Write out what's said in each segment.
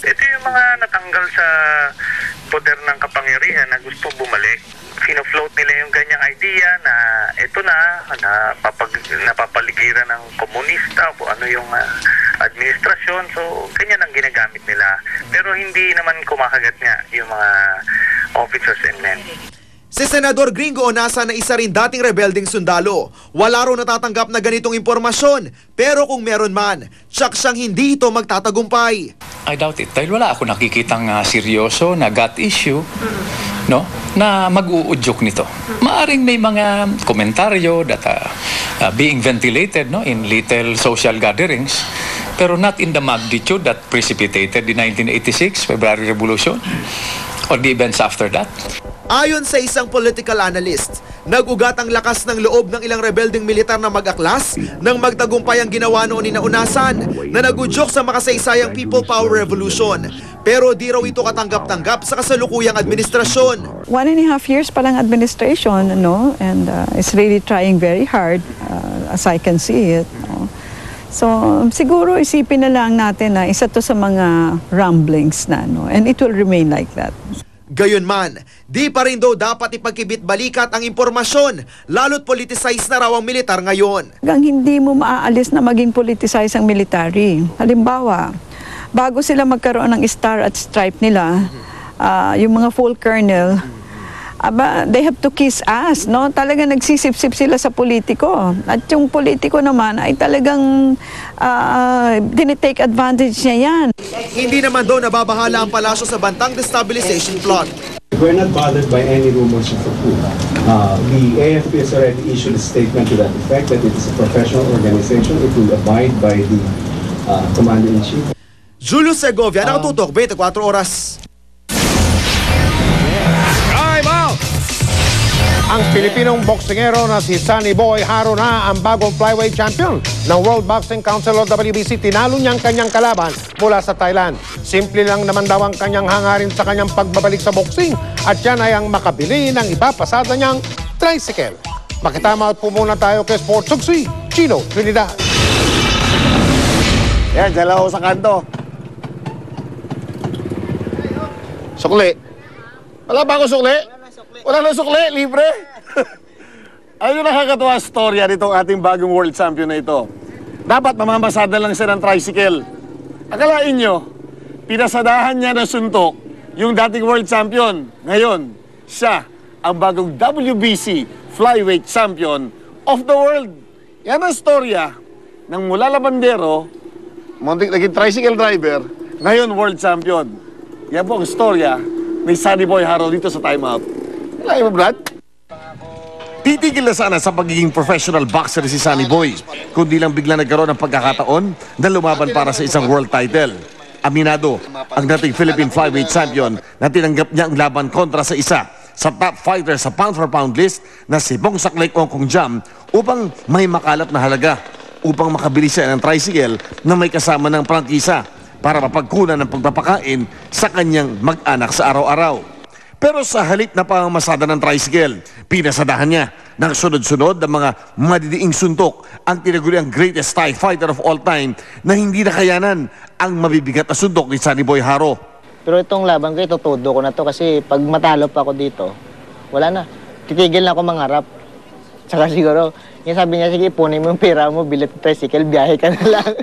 Ito yung mga natanggal sa poder ng kapangyarihan na gusto bumalik. Fino-float nila yung ganyang idea na ito na napapaligiran ng komunista o ano yung administrasyon. So, ganyan ang ginagamit nila. Pero hindi naman kumakagat nga yung mga officers and men. Si Senador Gringo Onasa na isa rin dating rebelding sundalo. Wala raw natatanggap na ganitong impormasyon. Pero kung meron man, tsak siyang hindi ito magtatagumpay. I doubt it. Dahil wala ako nakikitang seryoso na gut issue, no, na mag-uudyok nito. Maaring may mga komentaryo that being ventilated, no, in little social gatherings, pero not in the magnitude that precipitated the 1986 February Revolution or the events after that. Ayon sa isang political analyst, nag-ugat ang lakas ng loob ng ilang rebelding militar na mag-aklas nang magtagumpay ang ginawa noon ni Naunasan na nagudyok sa makasaysayang People Power Revolution. Pero di raw ito katanggap-tanggap sa kasalukuyang administrasyon. 1.5 years pa lang administration, no? And it's really trying very hard as I can see it. No? So siguro isipin na lang natin na isa to sa mga rumblings na, no? And it will remain like that. Gayunman, di pa rin daw dapat ipagkibit-balikat ang impormasyon, lalo't politicize na raw ang militar ngayon. Hanggang hindi mo maaalis na maging politicize ang military. Halimbawa, bago sila magkaroon ng star at stripe nila, yung mga full colonel, they have to kiss ass, no? Talaga nagsisip-sip sila sa politiko. At yung politiko naman ay talagang tinitake advantage niya yan. Hindi naman daw nababahala ang palasyo sa bantang destabilization plot. We're not bothered by any rumors of a coup. The AFP has already issued a statement to that effect that it is a professional organization. It will abide by the Commander-in-Chief. Julius Segovia, nakatutok, 24 oras. Ang Pilipinong boksingero na si Sunny Boy Haro na ang bagong flyweight champion ng World Boxing Council o WBC. Tinalo niyang kanyang kalaban mula sa Thailand. Simple lang naman daw ang kanyang hangarin sa kanyang pagbabalik sa boxing at yan ay ang makabili ng ipapasada niyang tricycle. Makitama at pumuna tayo kay Sports Suksi, Chino Trinidad. Yan, dala ko sa kanto. Sukli. Wala ba ako sukli? Wala na sukli, libre. Ayun yung nakakatuwa storya nitong ating bagong world champion na ito. Dapat mamamasada lang siya ng tricycle. Akalain nyo, pinasadahan niya ng suntok yung dating world champion. Ngayon, siya ang bagong WBC flyweight champion of the world. Yan ang storya ng mula labandero, muntik naging tricycle driver, ngayon world champion. Yan po ang storya ni Sunny Boy Haro dito sa Time Out. Alam mo, Brad? Titigil na sana sa pagiging professional boxer si Sunny Boy, kundi lang bigla nagkaroon ng pagkakataon na lumaban para sa isang world title. Aminado ang dating Philippine flyweight champion na tinanggap niya ang laban kontra sa isa sa top fighter sa pound-for-pound list na si Bongsak Ong Kong Jam upang may makalap na halaga upang makabili siya ng tricycle na may kasama ng prangkisa para mapagkunan ng pagpapakain sa kanyang mag-anak sa araw-araw. Pero sa halip na pamamasada ng tricycle, pinasadahan niya ng sunod-sunod ng mga madidiing suntok ang tinaguriang greatest Thai fighter of all time na hindi nakayanan ang mabibigat na suntok ni Sunny Boy Haro. Pero itong laban ko, itutudo ko na to kasi pag matalo pa ako dito, wala na. Titigil na ako mangarap. Saka siguro, yung sabi niya, sige, punin mo yung pera mo, bilit ng tricycle, biyahe ka na lang.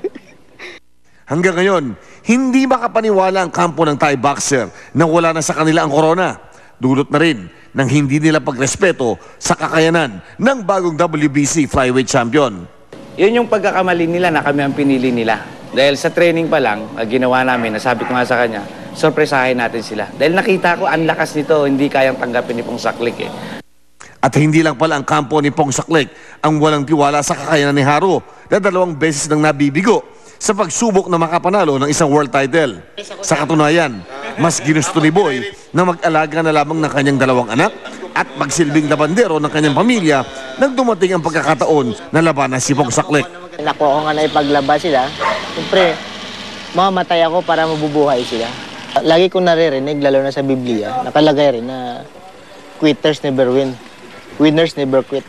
Hanggang ngayon, hindi makapaniwala ang kampo ng Thai boxer na wala na sa kanila ang corona. Dulot na rin ng hindi nila pagrespeto sa kakayanan ng bagong WBC flyweight champion. Yun yung pagkakamali nila na kami ang pinili nila. Dahil sa training pa lang, ginawa namin, nasabi ko nga sa kanya, sorpresahin natin sila. Dahil nakita ko, ang lakas nito, hindi kayang tanggapin ni Pongsak Lik eh. At hindi lang pala ang kampo ni Pongsak Lik ang walang tiwala sa kakayanan ni Haro na 2 beses nang nabibigo sa pagsubok na makapanalo ng isang world title. Sa katunayan, mas ginusto ni Boy na mag-alaga na lamang ng kanyang 2 anak at magsilbing labandero ng kanyang pamilya nang dumating ang pagkakataon na labanan si Pongsak Lik. Nakuha ko nga na ipaglaba sila. Siyempre, mamamatay ako para mabubuhay sila. Lagi kong naririnig, lalo na sa Biblia, nakalagay rin na quitters never win. Winners never quit.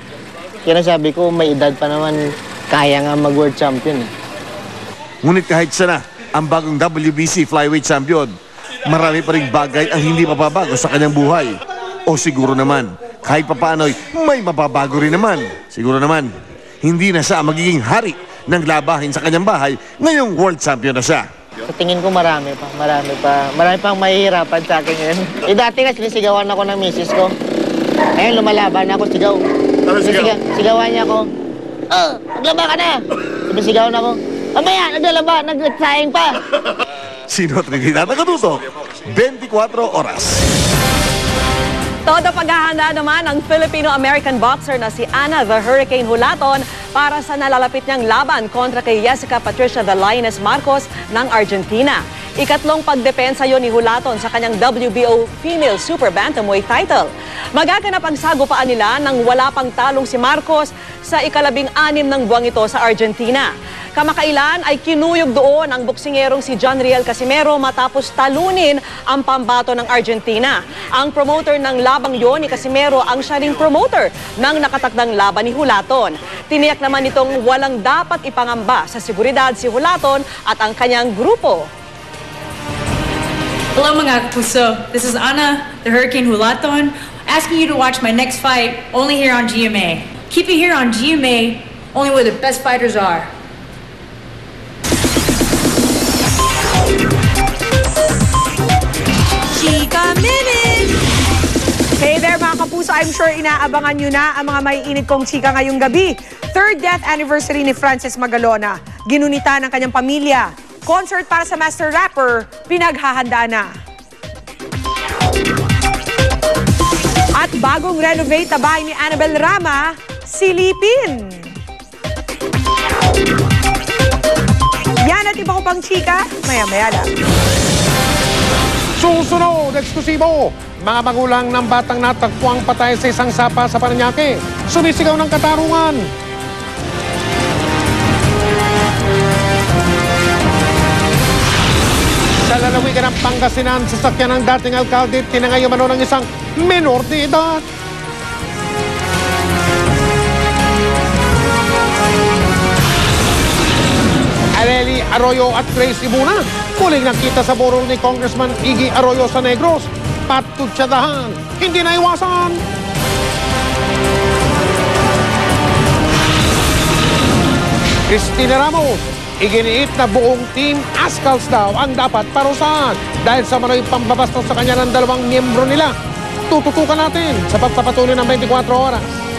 Kaya nasabi ko, may edad pa naman, kaya nga mag-world champion. Ngunit kahit siya na ang bagong WBC Flyweight Champion. Marami pa ring bagay ang hindi mababago sa kanyang buhay. O siguro naman, kahit papaano'y may mababago rin naman. Siguro naman, hindi na siya magiging hari ng labahin sa kanyang bahay ngayong world champion na siya. Sa tingin ko marami pang mahihirapan sa akin ngayon. Dati nga sinisigawan ako ng misis ko. Ngayon lumalaban ako, sigaw. Ano sigaw? Sigawan niya ako. Oh, maglaba ka na! Sinisigawan ako. Mamaya, naglalaba, nagsayang pa. Sino Trinidad Nakatutok? 24 oras. Todo paghahanda naman ang Filipino-American boxer na si Ana the Hurricane Hulaton para sa nalalapit niyang laban kontra kay Jessica Patricia the Lioness Marcos ng Argentina. Ikatlong pagdepensa yon ni Hulaton sa kanyang WBO Female Super Bantamweight title. Magaganap ang sagupaan nila nang wala pang talong si Marcos sa ika-16 ng buwang ito sa Argentina. Kamakailan ay kinuyog doon ang boksingerong si John Riel Casimero matapos talunin ang pambato ng Argentina. Ang promoter ng labang yon ni Casimero ang siya ring promoter ng nakatakdang laban ni Hulaton. Tiniyak naman itong walang dapat ipangamba sa seguridad si Hulaton at ang kanyang grupo. Hello mga kapuso, this is Ana the Hurricane Hulaton, asking you to watch my next fight only here on GMA. Keep it here on GMA, only where the best fighters are. Chika Minute! Hey there mga kapuso, I'm sure inaabangan nyo na ang mga maiinit kong chika ngayong gabi. Third death anniversary ni Francis Magalona. Ginunita ng kanyang pamilya. Concert para sa master rapper, pinaghahanda na. At bagong renovate na bahay ni Annabel Rama, silipin. Yan at iba ko pang chika, maya-maya lang. Susunod, eksklusibo. Mga magulang ng batang natagpuang patay sa isang sapa sa Parañaque. Sumisigaw ng katarungan. Sa lalawigan ng Pangasinan, sasakyan ng dating alkalde, tinangay umano ng isang menor de edad. Areli Arroyo at Grace Ibuna, muling nakita sa burol ni Congressman Iggy Arroyo sa Negros. Patutsadahan, hindi naiwasan. Cristina Ramos, iginiit na buong team Ascals daw ang dapat parusahan dahil sa manoy pambabastos sa kanya ng 2 miyembro nila. Tututukan natin sa pagpapatuloy ng 24 oras.